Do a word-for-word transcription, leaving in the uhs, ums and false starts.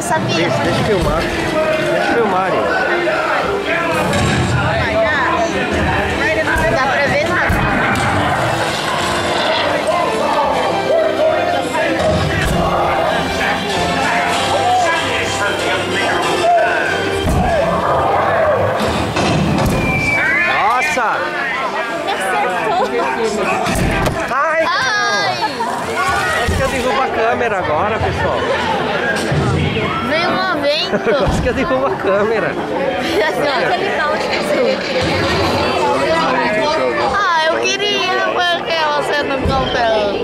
sabia. Deixa, deixa eu filmar. Deixa eu filmar, hein? Não dá pra ver nada. Nossa! Ai! Ai! Acho que eu derrubo a câmera agora, pessoal. Veio um vento. Acho que eu derrubo a câmera. Ah, eu queria porque você não comprou.